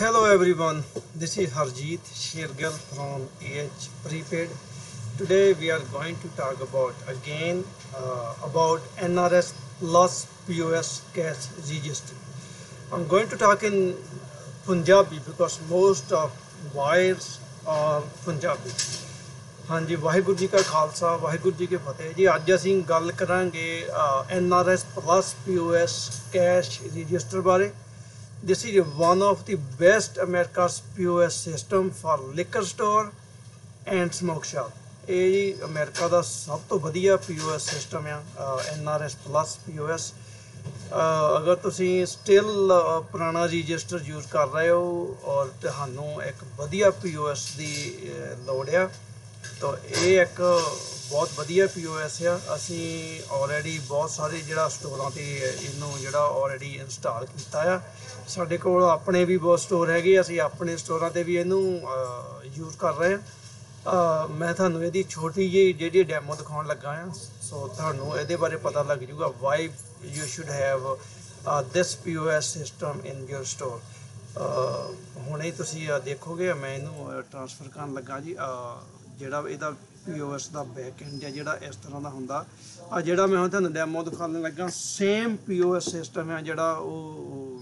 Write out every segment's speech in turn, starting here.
Hello everyone, this is Harjeet Shergill from AH Prepaid. Today we are going to talk about again about NRS Plus POS cash register. I'm going to talk in Punjabi because most of wires are Punjabi. ਹਾਂਜੀ ਵਾਹਿਗੁਰੂ ਜੀ ਕਾ ਖਾਲਸਾ ਵਾਹਿਗੁਰੂ ਜੀ ਕੀ ਫਤਿਹ ਜੀ। ਅੱਜ ਅਸੀਂ ਗੱਲ ਕਰਾਂਗੇ NRS Plus POS cash register ਬਾਰੇ। This is one of the best America's POS system for liquor store and smoke shop. ਇਹ ਜੀ ਅਮਰੀਕਾ ਦਾ ਸਭ ਤੋਂ ਵਧੀਆ POS ਸਿਸਟਮ ਆ NRS Plus POS। ਅਗਰ ਤੁਸੀਂ ਸਟਿਲ ਪੁਰਾਣਾ ਰਜਿਸਟਰ ਯੂਜ਼ ਕਰ ਰਹੇ ਹੋ ਔਰ ਤੁਹਾਨੂੰ ਇੱਕ ਵਧੀਆ POS ਦੀ ਲੋੜ ਆ ਤਾਂ ਇਹ ਇੱਕ ਬਹੁਤ ਵਧੀਆ POS ਆ। ਅਸੀਂ ਆਲਰੇਡੀ ਬਹੁਤ ਸਾਰੇ ਜਿਹੜਾ ਸਟੋਰਾਂ 'ਤੇ ਇਹਨੂੰ ਜਿਹੜਾ ਆਲਰੇਡੀ ਇੰਸਟਾਲ ਕੀਤਾ ਆ। ਸਾਡੇ ਕੋਲ ਆਪਣੇ ਵੀ ਬਹੁਤ ਸਟੋਰ ਹੈਗੇ, ਅਸੀਂ ਆਪਣੇ ਸਟੋਰਾਂ 'ਤੇ ਵੀ ਇਹਨੂੰ ਯੂਜ਼ ਕਰ ਰਹੇ ਹਾਂ। ਮੈਂ ਤੁਹਾਨੂੰ ਇਹਦੀ ਛੋਟੀ ਜਿਹੀ ਜਿਹੜੀ ਡੈਮੋ ਦਿਖਾਉਣ ਲੱਗਾ ਆ, ਸੋ ਤੁਹਾਨੂੰ ਇਹਦੇ ਬਾਰੇ ਪਤਾ ਲੱਗ ਜੂਗਾ why you should have this POS system in your store. ਹੁਣੇ ਤੁਸੀਂ ਦੇਖੋਗੇ ਮੈਂ ਇਹਨੂੰ ਟ੍ਰਾਂਸਫਰ ਕਰਨ ਲੱਗਾ ਜੀ। ਜਿਹੜਾ ਇਹਦਾ POS ਦਾ ਬੈਕ ਐਂਡ ਹੈ ਜਿਹੜਾ ਇਸ ਤਰ੍ਹਾਂ ਦਾ ਹੁੰਦਾ ਆ। ਜਿਹੜਾ ਮੈਂ ਹੁਣ ਤੁਹਾਨੂੰ ਡੈਮੋ ਦਿਖਾਉਣ ਲੱਗਾ ਸੇਮ POS ਸਿਸਟਮ ਹੈ ਜਿਹੜਾ ਉਹ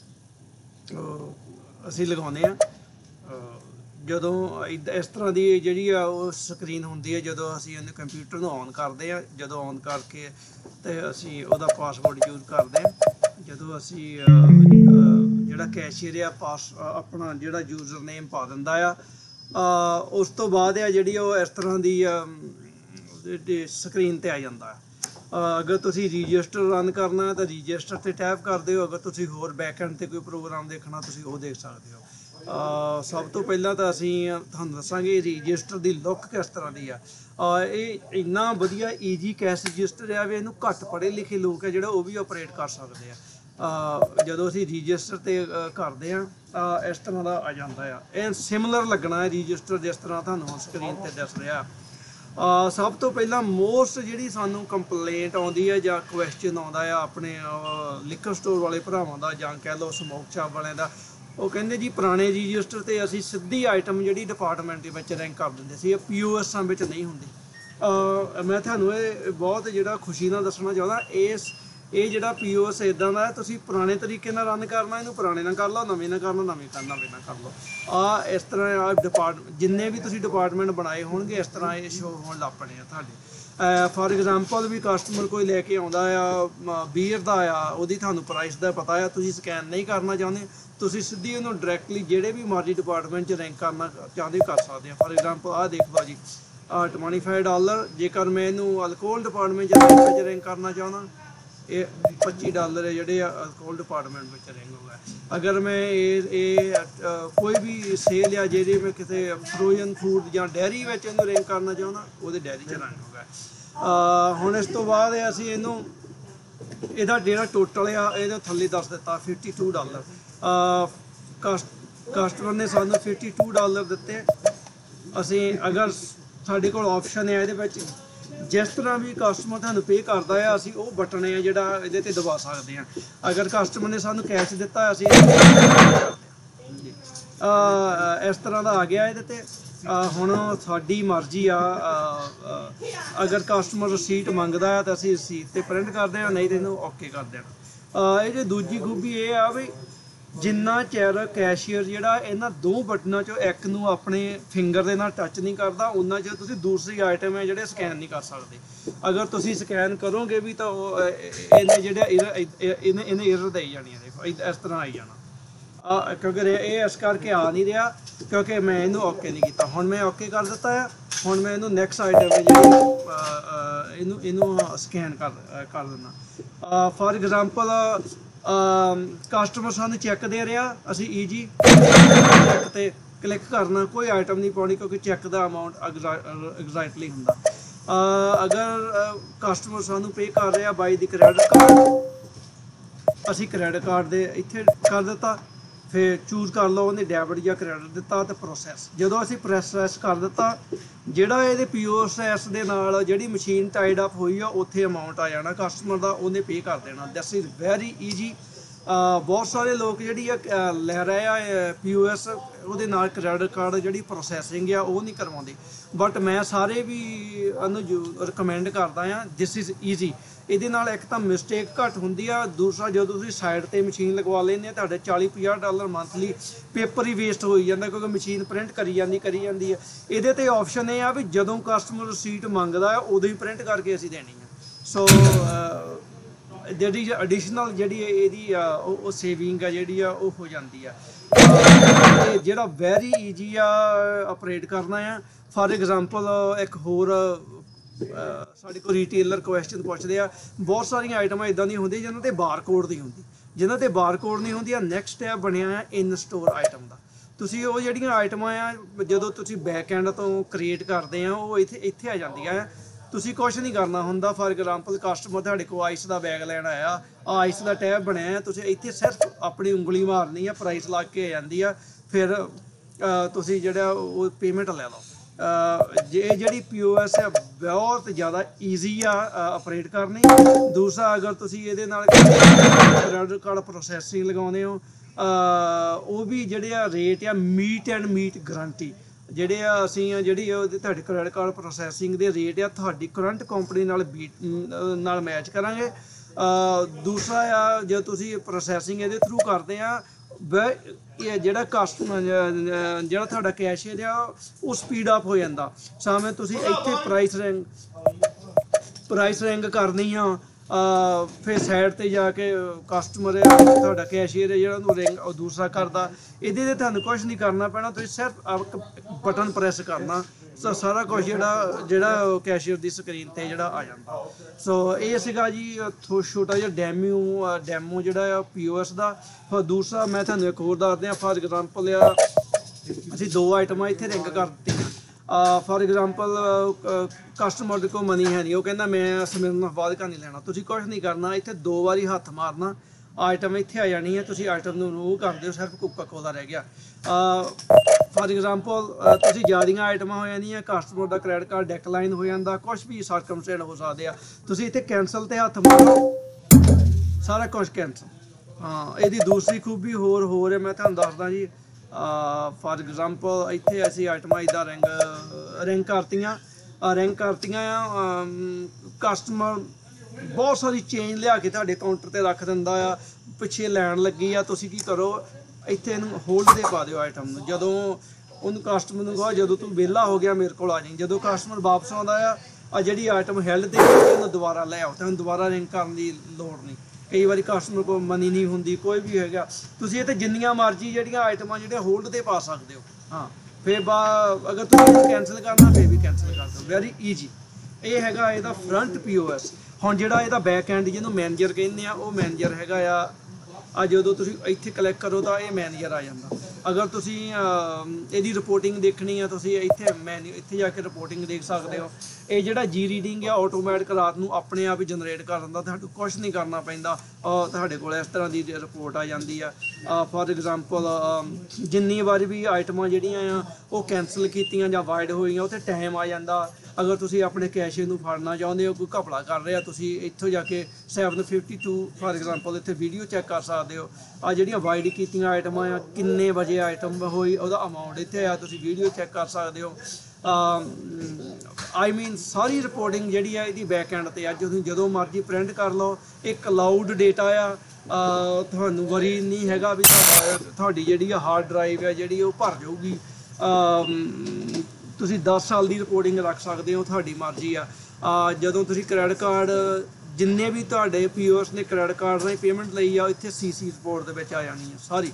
ਅਸੀਂ ਲਗਾਉਂਦੇ ਹਾਂ। ਜਦੋਂ ਇਸ ਤਰ੍ਹਾਂ ਦੀ ਜਿਹੜੀ ਆ ਉਹ ਸਕਰੀਨ ਹੁੰਦੀ ਹੈ ਜਦੋਂ ਅਸੀਂ ਇਹਨੂੰ ਕੰਪਿਊਟਰ ਨੂੰ ਔਨ ਕਰਦੇ ਹਾਂ। ਜਦੋਂ ਔਨ ਕਰਕੇ ਅਤੇ ਅਸੀਂ ਉਹਦਾ ਪਾਸਵਰਡ ਯੂਜ਼ ਕਰਦੇ ਹਾਂ। ਜਦੋਂ ਅਸੀਂ ਜਿਹੜਾ ਕੈਸ਼ੀਅਰ ਆ ਆਪਣਾ ਜਿਹੜਾ ਯੂਜ਼ਰ ਨੇਮ ਪਾ ਦਿੰਦਾ ਆ, ਉਸ ਤੋਂ ਬਾਅਦ ਆ ਜਿਹੜੀ ਉਹ ਇਸ ਤਰ੍ਹਾਂ ਦੀ ਸਕਰੀਨ 'ਤੇ ਆ ਜਾਂਦਾ ਹੈ। ਅਗਰ ਤੁਸੀਂ ਰਜਿਸਟਰ ਰਨ ਕਰਨਾ ਤਾਂ ਰਜਿਸਟਰ 'ਤੇ ਟੈਪ ਕਰਦੇ ਹੋ। ਅਗਰ ਤੁਸੀਂ ਹੋਰ ਬੈਕਐਂਡ 'ਤੇ ਕੋਈ ਪ੍ਰੋਗਰਾਮ ਦੇਖਣਾ ਤੁਸੀਂ ਉਹ ਦੇਖ ਸਕਦੇ ਹੋ। ਸਭ ਤੋਂ ਪਹਿਲਾਂ ਤਾਂ ਅਸੀਂ ਤੁਹਾਨੂੰ ਦੱਸਾਂਗੇ ਰਜਿਸਟਰ ਦੀ ਲੁੱਕ ਕਿਸ ਤਰ੍ਹਾਂ ਦੀ ਆ। ਇਹ ਇੰਨਾ ਵਧੀਆ ਈਜੀ ਕੈਸ਼ ਰਜਿਸਟਰ ਆ ਵੀ ਇਹਨੂੰ ਘੱਟ ਪੜ੍ਹੇ ਲਿਖੇ ਲੋਕ ਆ ਜਿਹੜਾ ਉਹ ਵੀ ਆਪਰੇਟ ਕਰ ਸਕਦੇ ਆ। ਜਦੋਂ ਅਸੀਂ ਰਜਿਸਟਰ 'ਤੇ ਕਰਦੇ ਹਾਂ ਤਾਂ ਇਸ ਤਰ੍ਹਾਂ ਦਾ ਆ ਜਾਂਦਾ ਆ। ਇਹ ਸਿਮਿਲਰ ਲੱਗਣਾ ਹੈ ਰਜਿਸਟਰ ਜਿਸ ਤਰ੍ਹਾਂ ਤੁਹਾਨੂੰ ਸਕਰੀਨ 'ਤੇ ਦਿਸ ਰਿਹਾ। ਸਭ ਤੋਂ ਪਹਿਲਾਂ ਮੋਸਟ ਜਿਹੜੀ ਸਾਨੂੰ ਕੰਪਲੇਂਟ ਆਉਂਦੀ ਹੈ ਜਾਂ ਕੁਐਸਚਨ ਆਉਂਦਾ ਆ ਆਪਣੇ ਲਿਕਰ ਸਟੋਰ ਵਾਲੇ ਭਰਾਵਾਂ ਦਾ ਜਾਂ ਕਹਿ ਲਓ ਸਮੋਕ ਸ਼ਾਪ ਵਾਲਿਆਂ ਦਾ, ਉਹ ਕਹਿੰਦੇ ਜੀ ਪੁਰਾਣੇ ਰਜਿਸਟਰ 'ਤੇ ਅਸੀਂ ਸਿੱਧੀ ਆਈਟਮ ਜਿਹੜੀ ਡਿਪਾਰਟਮੈਂਟ ਦੇ ਵਿੱਚ ਰੈਂਕ ਕਰ ਦਿੰਦੇ ਸੀ, ਇਹ POSਾਂ ਵਿੱਚ ਨਹੀਂ ਹੁੰਦੀ। ਮੈਂ ਤੁਹਾਨੂੰ ਇਹ ਬਹੁਤ ਜਿਹੜਾ ਖੁਸ਼ੀ ਨਾਲ ਦੱਸਣਾ ਚਾਹੁੰਦਾ ਇਹ ਜਿਹੜਾ POS ਇੱਦਾਂ ਦਾ ਤੁਸੀਂ ਪੁਰਾਣੇ ਤਰੀਕੇ ਨਾਲ ਰਨ ਕਰਨਾ, ਇਹਨੂੰ ਪੁਰਾਣੇ ਨਾਲ ਕਰ ਲਓ, ਨਵੇਂ ਨਾਲ ਕਰਨਾ ਨਵੇਂ ਨਾਲ ਕਰ ਲਓ। ਇਸ ਤਰ੍ਹਾਂ ਜਿੰਨੇ ਵੀ ਤੁਸੀਂ ਡਿਪਾਰਟਮੈਂਟ ਬਣਾਏ ਹੋਣਗੇ ਇਸ ਤਰ੍ਹਾਂ ਇਹ ਸ਼ੋ ਹੋਣ ਲੱਗ ਪਣੇ ਆ ਤੁਹਾਡੇ। ਫਾਰ ਐਗਜ਼ਾਮਪਲ ਵੀ ਕਸਟਮਰ ਕੋਈ ਲੈ ਕੇ ਆਉਂਦਾ ਆ ਬੀਅਰ ਦਾ ਆ, ਉਹਦੀ ਤੁਹਾਨੂੰ ਪ੍ਰਾਈਸ ਦਾ ਪਤਾ ਆ, ਤੁਸੀਂ ਸਕੈਨ ਨਹੀਂ ਕਰਨਾ ਚਾਹੁੰਦੇ, ਤੁਸੀਂ ਸਿੱਧੀ ਉਹਨੂੰ ਡਾਇਰੈਕਟਲੀ ਜਿਹੜੇ ਵੀ ਮਰਜ਼ੀ ਡਿਪਾਰਟਮੈਂਟ 'ਚ ਰੈਂਕ ਕਰਨਾ ਚਾਹੁੰਦੇ ਕਰ ਸਕਦੇ ਆ। ਫਾਰ ਐਗਜ਼ਾਮਪਲ ਆਹ ਦੇਖ ਲਓ ਜੀ $25। ਜੇਕਰ ਮੈਂ ਇਹਨੂੰ ਅਲਕੋਹਲ ਡਿਪਾਰਟਮੈਂਟ 'ਚ ਰੈਂਕ ਕਰਨਾ ਚਾਹੁੰਦਾ ਇਹ $25 ਜਿਹੜੇ ਆ ਅਲਕੋਹਲ ਡਿਪਾਰਟਮੈਂਟ ਵਿੱਚ ਰੈਂਕ ਹੋਊਗਾ। ਅਗਰ ਮੈਂ ਇਹ ਕੋਈ ਵੀ ਸੇਲ ਆ ਜਿਹੜੀ ਮੈਂ ਕਿਸੇ ਫਰੋਜ਼ਨ ਫੂਡ ਜਾਂ ਡੈਰੀ ਵਿੱਚ ਇਹਨੂੰ ਰੈਂਕ ਕਰਨਾ ਚਾਹੁੰਦਾ ਉਹਦੇ ਡੈਰੀ 'ਚ ਰੈਂਕ ਹੋਊਗਾ। ਹੁਣ ਇਸ ਤੋਂ ਬਾਅਦ ਅਸੀਂ ਇਹਨੂੰ ਇਹਦਾ ਜਿਹੜਾ ਟੋਟਲ ਆ ਇਹਦੇ ਥੱਲੇ ਦੱਸ ਦਿੱਤਾ $52। ਕਸਟਮਰ ਨੇ ਸਾਨੂੰ $52 ਦਿੱਤੇ। ਅਸੀਂ ਅਗਰ ਸਾਡੇ ਕੋਲ ਆਪਸ਼ਨ ਹੈ ਇਹਦੇ ਵਿੱਚ ਜਿਸ ਤਰ੍ਹਾਂ ਵੀ ਕਸਟਮਰ ਤੁਹਾਨੂੰ ਪੇ ਕਰਦਾ ਆ ਅਸੀਂ ਉਹ ਬਟਨ ਹੈ ਜਿਹੜਾ ਇਹਦੇ 'ਤੇ ਦਬਾ ਸਕਦੇ ਹਾਂ। ਅਗਰ ਕਸਟਮਰ ਨੇ ਸਾਨੂੰ ਕੈਸ਼ ਦਿੱਤਾ ਅਸੀਂ ਇਸ ਤਰ੍ਹਾਂ ਦਾ ਆ ਗਿਆ ਇਹਦੇ 'ਤੇ। ਹੁਣ ਸਾਡੀ ਮਰਜ਼ੀ ਆ, ਅਗਰ ਕਸਟਮਰ ਰਸੀਟ ਮੰਗਦਾ ਆ ਤਾਂ ਅਸੀਂ ਰਸੀਟ 'ਤੇ ਪ੍ਰਿੰਟ ਕਰਦੇ ਹਾਂ, ਨਹੀਂ ਤਾਂ ਇਹਨੂੰ ਓਕੇ ਕਰ ਦੇਣਾ। ਇਹ ਜਿਹੜੀ ਦੂਜੀ ਖੂਬੀ ਇਹ ਆ ਵੀ ਜਿੰਨਾ ਚਿਰ ਕੈਸ਼ੀਅਰ ਜਿਹੜਾ ਇਹਨਾਂ ਦੋ ਬਟਨਾਂ 'ਚੋਂ ਇੱਕ ਨੂੰ ਆਪਣੇ ਫਿੰਗਰ ਦੇ ਨਾਲ ਟੱਚ ਨਹੀਂ ਕਰਦਾ ਉਹਨਾਂ 'ਚ ਤੁਸੀਂ ਦੂਸਰੀ ਆਈਟਮ ਹੈ ਜਿਹੜੇ ਸਕੈਨ ਨਹੀਂ ਕਰ ਸਕਦੇ। ਅਗਰ ਤੁਸੀਂ ਸਕੈਨ ਕਰੋਗੇ ਵੀ ਤਾਂ ਇਹਨੇ ਜਿਹੜੇ ਇਹਨੇ ਏਰਰ ਦੇਈ ਜਾਣੀ ਹੈ। ਦੇਖੋ ਇਸ ਤਰ੍ਹਾਂ ਆਈ ਜਾਣਾ ਕਿਉਂਕਿ ਇਹ ਇਸ ਕਰਕੇ ਆ ਨਹੀਂ ਰਿਹਾ ਕਿਉਂਕਿ ਮੈਂ ਇਹਨੂੰ ਓਕੇ ਨਹੀਂ ਕੀਤਾ। ਹੁਣ ਮੈਂ ਓਕੇ ਕਰ ਦਿੱਤਾ ਆ। ਹੁਣ ਮੈਂ ਇਹਨੂੰ ਨੈਕਸਟ ਆਈਟਮ ਹੈ ਜਿਹੜੀ ਇਹਨੂੰ ਸਕੈਨ ਕਰ ਦਿੰਦਾ। ਫਾਰ ਐਗਜ਼ਾਮਪਲ ਕਸਟਮਰ ਸਾਨੂੰ ਚੈੱਕ ਦੇ ਰਿਹਾ, ਅਸੀਂ ਈਜੀ ਚੈੱਕ 'ਤੇ ਕਲਿੱਕ ਕਰਨਾ, ਕੋਈ ਆਈਟਮ ਨਹੀਂ ਪਾਉਣੀ ਕਿਉਂਕਿ ਚੈੱਕ ਦਾ ਅਮਾਊਂਟ ਐਗਜ਼ੈਕਟਲੀ ਹੁੰਦਾ। ਅਗਰ ਕਸਟਮਰ ਸਾਨੂੰ ਪੇ ਕਰ ਰਿਹਾ ਬਾਈ ਦੀ ਕ੍ਰੈਡਿਟ ਕਾਰਡ, ਅਸੀਂ ਕ੍ਰੈਡਿਟ ਕਾਰਡ ਦੇ ਇੱਥੇ ਕਰ ਦਿੱਤਾ, ਫਿਰ ਚੂਜ਼ ਕਰ ਲਓ ਉਹਨੇ ਡੈਬਿਟ ਜਾਂ ਕ੍ਰੈਡਿਟ ਦਿੱਤਾ ਅਤੇ ਪ੍ਰੋਸੈਸ। ਜਦੋਂ ਅਸੀਂ ਪ੍ਰੋਸੈਸ ਕਰ ਦਿੱਤਾ ਜਿਹੜਾ ਇਹਦੇ POS ਦੇ ਨਾਲ ਜਿਹੜੀ ਮਸ਼ੀਨ ਟਾਈਡ ਅਪ ਹੋਈ ਆ ਉੱਥੇ ਅਮਾਊਂਟ ਆ ਜਾਣਾ ਕਸਟਮਰ ਦਾ, ਉਹਨੇ ਪੇ ਕਰ ਦੇਣਾ। ਦਿਸ ਇਜ਼ ਵੈਰੀ ਈਜੀ ਬਹੁਤ ਸਾਰੇ ਲੋਕ ਜਿਹੜੀ ਆ ਲੈ ਰਹੇ ਆ POS, ਉਹਦੇ ਨਾਲ ਕ੍ਰੈਡਿਟ ਕਾਰਡ ਜਿਹੜੀ ਪ੍ਰੋਸੈਸਿੰਗ ਆ ਉਹ ਨਹੀਂ ਕਰਵਾਉਂਦੇ। ਬਟ ਮੈਂ ਸਾਰੇ ਵੀ ਉਹਨੂੰ ਰਿਕਮੈਂਡ ਕਰਦਾ ਆ, ਦਿਸ ਇਜ਼ ਈਜ਼ੀ। ਇਹਦੇ ਨਾਲ ਇੱਕ ਤਾਂ ਮਿਸਟੇਕ ਘੱਟ ਹੁੰਦੀ ਆ, ਦੂਸਰਾ ਜਦੋਂ ਤੁਸੀਂ ਸਾਈਡ ਤੇ ਮਸ਼ੀਨ ਲਗਵਾ ਲੈਂਦੇ ਆ ਤੁਹਾਡੇ $40-50 ਮੰਥਲੀ ਪੇਪਰ ਹੀ ਵੇਸਟ ਹੋਈ ਜਾਂਦਾ, ਕਿਉਂਕਿ ਮਸ਼ੀਨ ਪ੍ਰਿੰਟ ਕਰੀ ਜਾਂਦੀ ਆ। ਇਹਦੇ ਤੇ ਆਪਸ਼ਨ ਇਹ ਆ ਵੀ ਜਦੋਂ ਕਸਟਮਰ ਰਸੀਟ ਮੰਗਦਾ ਆ ਉਦੋਂ ਹੀ ਪ੍ਰਿੰਟ ਕਰਕੇ ਅਸੀਂ ਦੇਣੀ ਆ। ਸੋ ਜਿਹੜੀ ਐਡੀਸ਼ਨਲ ਜਿਹੜੀ ਇਹਦੀ ਉਹ ਸੇਵਿੰਗ ਆ ਜਿਹੜੀ ਆ ਉਹ ਹੋ ਜਾਂਦੀ ਆ। ਤੇ ਜਿਹੜਾ ਵੈਰੀ ਈਜੀ ਆ ਆਪਰੇਟ ਕਰਨਾ ਆ। ਫਾਰ ਐਗਜ਼ਾਮਪਲ ਇੱਕ ਹੋਰ ਸਾਡੇ ਕੋਲ ਰੀਟੇਲਰ ਕੁਐਸਚਨ ਪੁੱਛਦੇ ਆ, ਬਹੁਤ ਸਾਰੀਆਂ ਆਈਟਮਾਂ ਇਦਾਂ ਦੀਆਂ ਹੁੰਦੀਆਂ ਜਿਨ੍ਹਾਂ ਤੇ ਬਾਰਕੋਡ ਨਹੀਂ ਹੁੰਦੀ। ਜਿਨ੍ਹਾਂ ਤੇ ਬਾਰਕੋਡ ਨਹੀਂ ਹੁੰਦੀ ਆ, ਨੈਕਸਟ ਸਟੈਪ ਬਣਿਆ ਆ ਇਨ ਸਟੋਰ ਆਈਟਮ ਦਾ। ਤੁਸੀਂ ਉਹ ਜਿਹੜੀਆਂ ਆਈਟਮਾਂ ਆ ਜਦੋਂ ਤੁਸੀਂ ਬੈਕ ਐਂਡ ਤੋਂ ਕ੍ਰੀਏਟ ਕਰਦੇ ਆ ਉਹ ਇੱਥੇ ਆ ਜਾਂਦੀਆਂ ਆ। ਤੁਸੀਂ ਕੁਛ ਨਹੀਂ ਕਰਨਾ ਹੁੰਦਾ। ਫਾਰ ਐਗਜ਼ਾਮਪਲ ਕਸਟਮਰ ਤੁਹਾਡੇ ਕੋਲ ਆਈਸ ਦਾ ਬੈਗ ਲੈਣ ਆਇਆ, ਆਈਸ ਦਾ ਟੈਬ ਬਣਿਆ, ਤੁਸੀਂ ਇੱਥੇ ਸਿਰਫ ਆਪਣੀ ਉਂਗਲੀ ਮਾਰਨੀ ਆ, ਪ੍ਰਾਈਸ ਲੱਗ ਕੇ ਆ ਜਾਂਦੀ ਆ, ਫਿਰ ਤੁਸੀਂ ਜਿਹੜਾ ਉਹ ਪੇਮੈਂਟ ਲੈ ਲਓ। ਜਿਹੜੀ POS ਹੈ ਬਹੁਤ ਜ਼ਿਆਦਾ ਈਜ਼ੀ ਆ ਆਪਰੇਟ ਕਰਨੀ। ਦੂਸਰਾ, ਅਗਰ ਤੁਸੀਂ ਇਹਦੇ ਨਾਲ ਕ੍ਰੈਡਿਟ ਕਾਰਡ ਪ੍ਰੋਸੈਸਿੰਗ ਲਗਾਉਂਦੇ ਹੋ, ਉਹ ਵੀ ਜਿਹੜੇ ਆ ਰੇਟ ਆ ਮੀਟ ਐਂਡ ਮੀਟ ਗਰੰਟੀ ਜਿਹੜੇ ਆ ਅਸੀਂ ਜਿਹੜੀ ਉਹਦੇ ਤੁਹਾਡੇ ਕ੍ਰੈਡਿਟ ਕਾਰਡ ਪ੍ਰੋਸੈਸਿੰਗ ਦੇ ਰੇਟ ਆ ਤੁਹਾਡੀ ਕਰੰਟ ਕੰਪਨੀ ਨਾਲ ਮੈਚ ਕਰਾਂਗੇ। ਦੂਸਰਾ ਆ ਜੇ ਤੁਸੀਂ ਪ੍ਰੋਸੈਸਿੰਗ ਇਹਦੇ ਥਰੂ ਕਰਦੇ ਆ, ਇਹ ਜਿਹੜਾ ਕਸਟਮਰ ਜਿਹੜਾ ਤੁਹਾਡਾ ਕੈਸ਼ੀਅਰ ਆ ਉਹ ਸਪੀਡ ਅਪ ਹੋ ਜਾਂਦਾ। ਸਾਹਮਣੇ ਤੁਸੀਂ ਇੱਥੇ ਪ੍ਰਾਈਸ ਰੈਂਕ ਕਰਨੀ ਆ, ਫਿਰ ਸਾਈਡ ਤੇ ਜਾ ਕੇ ਕਸਟਮਰ ਤੁਹਾਡਾ ਕੈਸ਼ੀਅਰ ਹੈ ਜਿਹੜਾ ਉਹਨੂੰ ਰਿੰਗ ਦੂਸਰਾ ਕਰਦਾ। ਇਹਦੇ 'ਤੇ ਤੁਹਾਨੂੰ ਕੁਛ ਨਹੀਂ ਕਰਨਾ ਪੈਣਾ, ਤੁਸੀਂ ਸਿਰਫ ਬਟਨ ਪ੍ਰੈਸ ਕਰਨਾ, ਸਾਰਾ ਕੁਝ ਜਿਹੜਾ ਕੈਸ਼ੀਅਰ ਦੀ ਸਕਰੀਨ ਤੇ ਜਿਹੜਾ ਆ ਜਾਂਦਾ। ਸੋ ਇਹ ਸੀਗਾ ਜੀ ਛੋਟਾ ਜਿਹਾ ਡੈਮੋ ਜਿਹੜਾ ਆ POS ਦਾ। ਫਿਰ ਦੂਸਰਾ ਮੈਂ ਤੁਹਾਨੂੰ ਇੱਕ ਹੋਰ ਦੱਸਦੇ ਆ। ਫਾਰ ਐਗਜ਼ਾਮਪਲ ਆ ਅਸੀਂ 2 ਆਈਟਮਾਂ ਇੱਥੇ ਰਿੰਗ ਕਰ ਦਿੱਤੀਆਂ। ਫਾਰ ਐਗਜ਼ਾਮਪਲ ਕਸਟਮਰ ਦੇ ਕੋਲ ਮਨੀ ਹੈ ਨਹੀਂ, ਉਹ ਕਹਿੰਦਾ ਮੈਂ ਸਮਿਰਨਾ ਵਾਦਕਾ ਨਹੀਂ ਲੈਣਾ। ਤੁਸੀਂ ਕੁਛ ਨਹੀਂ ਕਰਨਾ, ਇੱਥੇ 2 ਵਾਰੀ ਹੱਥ ਮਾਰਨਾ, ਆਈਟਮ ਇੱਥੇ ਆ ਜਾਣੀ ਹੈ, ਤੁਸੀਂ ਆਈਟਮ ਨੂੰ ਰਿਮੂਵ ਕਰ ਦਿਓ, ਸਿਰਫ ਕੋਕਾ ਕੋਲਾ ਰਹਿ ਗਿਆ। ਫਾਰ ਐਗਜ਼ਾਮਪਲ ਤੁਸੀਂ ਜ਼ਿਆਦੀਆਂ ਆਈਟਮਾਂ ਹੋ ਜਾਂਦੀਆਂ, ਕਸਟਮਰ ਦਾ ਕ੍ਰੈਡਿਟ ਕਾਰਡ ਡਿਕਲਾਈਨ ਹੋ ਜਾਂਦਾ, ਕੁਛ ਵੀ ਸਰਕਮਸਟੈਂਸ ਹੋ ਸਕਦੇ ਆ, ਤੁਸੀਂ ਇੱਥੇ ਕੈਂਸਲ ਤੇ ਹੱਥ ਮਾਰੋ, ਸਾਰਾ ਕੁਛ ਕੈਂਸਲ। ਇਹਦੀ ਦੂਸਰੀ ਖੂਬੀ ਹੋਰ ਹੈ, ਮੈਂ ਤੁਹਾਨੂੰ ਦੱਸਦਾ ਜੀ। ਫਾਰ ਐਗਜ਼ਾਮਪਲ ਇੱਥੇ ਅਸੀਂ ਆਈਟਮਾਂ ਇੱਦਾਂ ਰਿੰਗ ਕਰਤੀਆਂ ਆ। ਕਸਟਮਰ ਬਹੁਤ ਸਾਰੀ ਚੇਂਜ ਲਿਆ ਕੇ ਤੁਹਾਡੇ ਕਾਊਂਟਰ ਤੇ ਰੱਖ ਦਿੰਦਾ ਆ, ਪਿੱਛੇ ਲੈਣ ਲੱਗੀ ਆ, ਤੁਸੀਂ ਕੀ ਕਰੋ ਇੱਥੇ ਇਹਨੂੰ ਹੋਲਡ ਤੇ ਪਾ ਦਿਓ ਆਈਟਮ ਨੂੰ। ਜਦੋਂ ਉਹਨੂੰ ਕਸਟਮਰ ਨੂੰ ਕਹੋ ਜਦੋਂ ਤੂੰ ਵਿਹਲਾ ਹੋ ਗਿਆ ਮੇਰੇ ਕੋਲ ਆ ਜਾਈਂ। ਜਦੋਂ ਕਸਟਮਰ ਵਾਪਸ ਆਉਂਦਾ ਆ ਜਿਹੜੀ ਆਈਟਮ ਹੈਲਡ ਤੇ ਉਹਨੂੰ ਦੁਬਾਰਾ ਲੈ ਆਓ, ਤੁਹਾਨੂੰ ਦੁਬਾਰਾ ਰਿੰਗ ਕਰਨ ਦੀ ਲੋੜ ਨਹੀਂ। ਕਈ ਵਾਰੀ ਕਸਟਮਰ ਕੋਲ ਮਨੀ ਨਹੀਂ ਹੁੰਦੀ, ਕੋਈ ਵੀ ਹੈਗਾ, ਤੁਸੀਂ ਇੱਥੇ ਜਿੰਨੀਆਂ ਮਰਜ਼ੀ ਜਿਹੜੀਆਂ ਆਈਟਮਾਂ ਜਿਹੜੀਆਂ ਹੋਲਡ ਤੇ ਪਾ ਸਕਦੇ ਹੋ। ਫਿਰ ਅਗਰ ਤੁਸੀਂ ਇਹਨੂੰ ਕੈਂਸਲ ਕਰਨਾ ਫਿਰ ਵੀ ਕੈਂਸਲ ਕਰ ਦਿਓ, ਵੈਰੀ ਈਜੀ। ਇਹ ਹੈਗਾ ਇਹਦਾ ਫਰੰਟ POS। ਹੁਣ ਜਿਹੜਾ ਇਹਦਾ ਬੈਕ ਐਂਡ ਜਿਹਨੂੰ ਮੈਨੇਜਰ ਕਹਿੰਦੇ ਆ, ਉਹ ਮੈਨੇਜਰ ਹੈਗਾ ਆ ਜਦੋਂ ਤੁਸੀਂ ਇੱਥੇ ਕਲਿੱਕ ਕਰੋ ਤਾਂ ਇਹ ਮੈਨੇਜਰ ਆ ਜਾਂਦਾ। ਅਗਰ ਤੁਸੀਂ ਇਹਦੀ ਰਿਪੋਰਟਿੰਗ ਦੇਖਣੀ ਆ, ਤੁਸੀਂ ਇੱਥੇ ਜਾ ਕੇ ਰਿਪੋਰਟਿੰਗ ਦੇਖ ਸਕਦੇ ਹੋ। ਇਹ ਜਿਹੜਾ G ਰੀਡਿੰਗ ਆ ਆਟੋਮੈਟਿਕ ਰਾਤ ਨੂੰ ਆਪਣੇ ਆਪ ਹੀ ਜਨਰੇਟ ਕਰ ਦਿੰਦਾ, ਤੁਹਾਨੂੰ ਕੁਛ ਨਹੀਂ ਕਰਨਾ ਪੈਂਦਾ, ਤੁਹਾਡੇ ਕੋਲ ਇਸ ਤਰ੍ਹਾਂ ਦੀ ਰਿਪੋਰਟ ਆ ਜਾਂਦੀ ਆ। ਫਾਰ ਐਗਜ਼ਾਮਪਲ ਜਿੰਨੀ ਵਾਰੀ ਵੀ ਆਈਟਮਾਂ ਜਿਹੜੀਆਂ ਆ ਉਹ ਕੈਂਸਲ ਕੀਤੀਆਂ ਜਾਂ ਵਾਇਡ ਹੋਈਆਂ, ਉੱਥੇ ਟਾਈਮ ਆ ਜਾਂਦਾ। ਅਗਰ ਤੁਸੀਂ ਆਪਣੇ ਕੈਸ਼ੀਅਰ ਨੂੰ ਫੜਨਾ ਚਾਹੁੰਦੇ ਹੋ, ਕੋਈ ਘਪਲਾ ਕਰ ਰਿਹਾ, ਤੁਸੀਂ ਇੱਥੋਂ ਜਾ ਕੇ 752 ਫਾਰ ਐਗਜ਼ਾਮਪਲ ਇੱਥੇ ਵੀਡੀਓ ਚੈੱਕ ਕਰ ਸਕਦੇ ਹੋ। ਆ ਜਿਹੜੀਆਂ ਵਾਈਡ ਕੀਤੀਆਂ ਆਈਟਮਾਂ ਆ, ਕਿੰਨੇ ਵਜੇ ਆਈਟਮ ਹੋਈ, ਉਹਦਾ ਅਮਾਊਂਟ ਇੱਥੇ ਆ, ਤੁਸੀਂ ਵੀਡੀਓ ਚੈੱਕ ਕਰ ਸਕਦੇ ਹੋ। ਆਈ ਮੀਨ ਸਾਰੀ ਰਿਪੋਰਟਿੰਗ ਜਿਹੜੀ ਆ ਇਹਦੀ ਬੈਕ ਐਂਡ ਤੇ ਆ, ਜਦੋਂ ਮਰਜ਼ੀ ਪ੍ਰਿੰਟ ਕਰ ਲਓ। ਇਹ ਕਲਾਊਡ ਡੇਟਾ ਆ, ਤੁਹਾਨੂੰ ਵਰੀ ਨਹੀਂ ਹੈਗਾ ਵੀ ਤੁਹਾਡੀ ਜਿਹੜੀ ਆ ਹਾਰਡ ਡਰਾਈਵ ਆ ਜਿਹੜੀ ਉਹ ਭਰ ਜਾਊਗੀ। ਤੁਸੀਂ 10 ਸਾਲ ਦੀ ਰਿਪੋਰਟਿੰਗ ਰੱਖ ਸਕਦੇ ਹੋ, ਤੁਹਾਡੀ ਮਰਜ਼ੀ ਆ। ਜਦੋਂ ਤੁਸੀਂ ਕ੍ਰੈਡਿਟ ਕਾਰਡ ਜਿੰਨੇ ਵੀ ਤੁਹਾਡੇ POS ਨੇ ਕ੍ਰੈਡਿਟ ਕਾਰਡ ਰਾਹੀਂ ਪੇਮੈਂਟ ਲਈ ਆ, ਇੱਥੇ CC ਰਿਪੋਰਟ ਦੇ ਵਿੱਚ ਆ ਜਾਣੀ ਹੈ ਸਾਰੀ।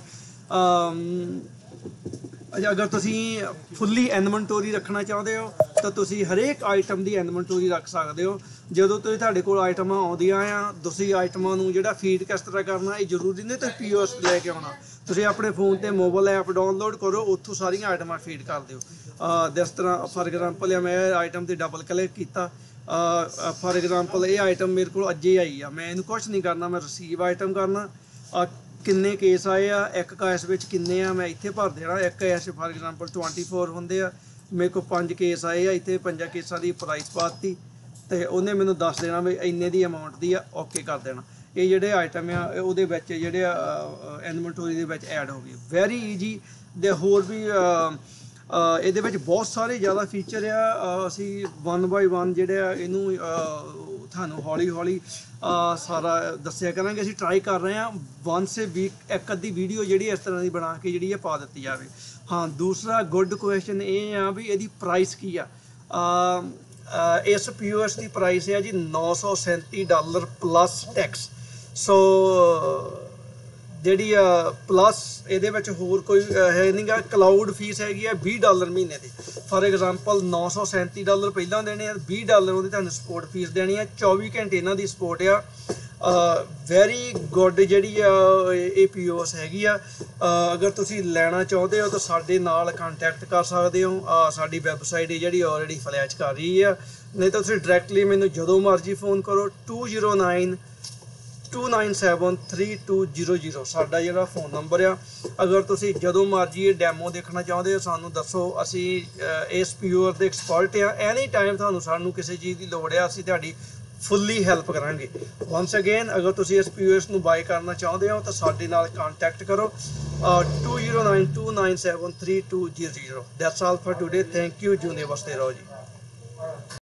ਅਗਰ ਤੁਸੀਂ ਫੁੱਲੀ ਇਨਵੈਂਟੋਰੀ ਰੱਖਣਾ ਚਾਹੁੰਦੇ ਹੋ ਤਾਂ ਤੁਸੀਂ ਹਰੇਕ ਆਈਟਮ ਦੀ ਇਨਵੈਂਟੋਰੀ ਰੱਖ ਸਕਦੇ ਹੋ। ਜਦੋਂ ਤੁਹਾਡੇ ਕੋਲ ਆਈਟਮਾਂ ਆਉਂਦੀਆਂ ਆ, ਤੁਸੀਂ ਆਈਟਮਾਂ ਨੂੰ ਜਿਹੜਾ ਫੀਡ ਕਿਸ ਤਰ੍ਹਾਂ ਕਰਨਾ, ਇਹ ਜ਼ਰੂਰੀ ਨਹੀਂ ਤੁਸੀਂ POS ਲੈ ਕੇ ਆਉਣਾ। ਤੁਸੀਂ ਆਪਣੇ ਫੋਨ ਤੇ ਮੋਬਾਈਲ ਐਪ ਡਾਊਨਲੋਡ ਕਰੋ, ਉੱਥੋਂ ਸਾਰੀਆਂ ਆਈਟਮਾਂ ਫੀਡ ਕਰ ਦਿਓ। ਜਿਸ ਤਰ੍ਹਾਂ ਫਾਰ ਐਗਜ਼ਾਮਪਲ ਮੈਂ ਆਈਟਮ ਤੇ ਡਬਲ ਕਲਿੱਕ ਕੀਤਾ। ਫਾਰ ਐਗਜ਼ਾਮਪਲ ਇਹ ਆਈਟਮ ਮੇਰੇ ਕੋਲ ਅੱਜੇ ਆਈ ਆ, ਮੈਂ ਇਹਨੂੰ ਕੁਛ ਨਹੀਂ ਕਰਨਾ, ਮੈਂ ਰਿਸੀਵ ਆਈਟਮ ਕਰਨਾ। ਕਿੰਨੇ ਕੇਸ ਆਏ ਆ, ਇੱਕ ਕੇਸ ਵਿੱਚ ਕਿੰਨੇ ਆ, ਮੈਂ ਇੱਥੇ ਭਰ ਦੇਣਾ। ਇੱਕ ਕੇਸ ਫਾਰ ਐਗਜ਼ਾਮਪਲ 24 ਹੁੰਦੇ ਆ, ਮੇਰੇ ਕੋਲ 5 ਕੇਸ ਆਏ ਆ, ਇੱਥੇ 5 ਕੇਸਾਂ ਦੀ ਪ੍ਰਾਈਸ ਪਾਤੀ ਤੇ ਉਹਨੇ ਮੈਨੂੰ ਦੱਸ ਦੇਣਾ ਵੀ ਇੰਨੇ ਦੀ ਅਮਾਊਂਟ ਦੀ ਆ, ਓਕੇ ਕਰ ਦੇਣਾ। ਇਹ ਜਿਹੜੇ ਆਈਟਮ ਆ ਉਹਦੇ ਵਿੱਚ ਜਿਹੜੇ ਇਨਵੈਂਟਰੀ ਦੇ ਵਿੱਚ ਐਡ ਹੋ ਗਏ। Very easy. ਦੇ ਹੋਰ ਵੀ ਇਹਦੇ ਵਿੱਚ ਬਹੁਤ ਸਾਰੇ ਜ਼ਿਆਦਾ ਫੀਚਰ ਆ। ਅਸੀਂ 1 ਬਾਈ 1 ਜਿਹੜੇ ਆ ਇਹਨੂੰ ਤੁਹਾਨੂੰ ਹੌਲੀ ਹੌਲੀ ਸਾਰਾ ਦੱਸਿਆ ਕਰਾਂਗੇ। ਅਸੀਂ ਟਰਾਈ ਕਰ ਰਹੇ ਹਾਂ ਵਨਸ ਏ ਵੀਕ ਇੱਕ ਅੱਧੀ ਵੀਡੀਓ ਜਿਹੜੀ ਇਸ ਤਰ੍ਹਾਂ ਦੀ ਬਣਾ ਕੇ ਜਿਹੜੀ ਇਹ ਪਾ ਦਿੱਤੀ ਜਾਵੇ। ਹਾਂ, ਦੂਸਰਾ ਗੁੱਡ ਕੁਐਸਚਨ ਇਹ ਆ ਵੀ ਇਹਦੀ ਪ੍ਰਾਈਸ ਕੀ ਆ। ਇਸ POS ਦੀ ਪ੍ਰਾਈਸ ਹੈ ਜੀ $937 ਪਲੱਸ ਟੈਕਸ। ਸੋ ਜਿਹੜੀ ਪਲੱਸ ਇਹਦੇ ਵਿੱਚ ਹੋਰ ਕੋਈ ਹੈ ਨਹੀਂ ਗਾ। ਕਲਾਊਡ ਫੀਸ ਹੈਗੀ ਆ $20 ਮਹੀਨੇ ਦੀ। ਫॉर ਐਗਜ਼ਾਮਪਲ $937 ਪਹਿਲਾਂ ਦੇਣੇ ਆ, $20 ਉਹਦੀ ਤੁਹਾਨੂੰ ਸਪੋਰਟ ਫੀਸ ਦੇਣੀ ਆ। 24 ਘੰਟੇ ਇਹਨਾਂ ਦੀ ਸਪੋਰਟ ਆ। ਵੈਰੀ ਗੁੱਡ ਜਿਹੜੀ ਆ ਇਹ POS ਹੈਗੀ ਆ। ਅਗਰ ਤੁਸੀਂ ਲੈਣਾ ਚਾਹੁੰਦੇ ਹੋ ਤਾਂ ਸਾਡੇ ਨਾਲ ਕੰਟੈਕਟ ਕਰ ਸਕਦੇ ਹੋ। ਸਾਡੀ ਵੈਬਸਾਈਟ ਜਿਹੜੀ ਆਲਰੇਡੀ ਫਲੈਸ਼ ਕਰ ਰਹੀ ਆ, ਨਹੀਂ ਤਾਂ ਤੁਸੀਂ ਡਾਇਰੈਕਟਲੀ ਮੈਨੂੰ ਜਦੋਂ ਮਰਜ਼ੀ ਫੋਨ ਕਰੋ। 2092973200 ਸਾਡਾ ਜਿਹੜਾ ਫੋਨ ਨੰਬਰ ਆ। ਅਗਰ ਤੁਸੀਂ ਜਦੋਂ ਮਰਜ਼ੀ ਇਹ ਡੈਮੋ ਦੇਖਣਾ ਚਾਹੁੰਦੇ ਹੋ ਸਾਨੂੰ ਦੱਸੋ। ਅਸੀਂ ਇਸ POS ਦੇ ਐਕਸਪਰਟ ਆ। ਐਨੀ ਟਾਈਮ ਤੁਹਾਨੂੰ ਸਾਨੂੰ ਕਿਸੇ ਚੀਜ਼ ਦੀ ਲੋੜ ਆ, ਅਸੀਂ ਤੁਹਾਡੀ ਫੁੱਲੀ ਹੈਲਪ ਕਰਾਂਗੇ। ਵਨਸ ਅਗੇਨ, ਅਗਰ ਤੁਸੀਂ ਇਸ POS ਨੂੰ ਬਾਈ ਕਰਨਾ ਚਾਹੁੰਦੇ ਹੋ ਤਾਂ ਸਾਡੇ ਨਾਲ ਕੰਟੈਕਟ ਕਰੋ। 2092973200। That's all for today. Thank you. ਜਿਉਂਦੇ ਵਸਦੇ ਰਹੋ ਜੀ।